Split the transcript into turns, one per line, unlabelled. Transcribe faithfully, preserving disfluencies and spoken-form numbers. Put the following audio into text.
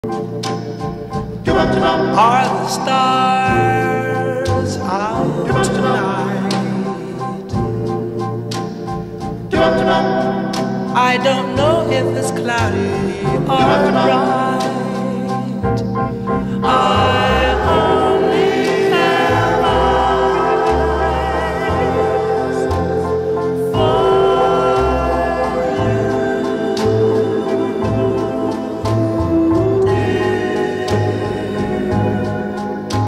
Are the stars out tonight? I don't know if it's cloudy or bright.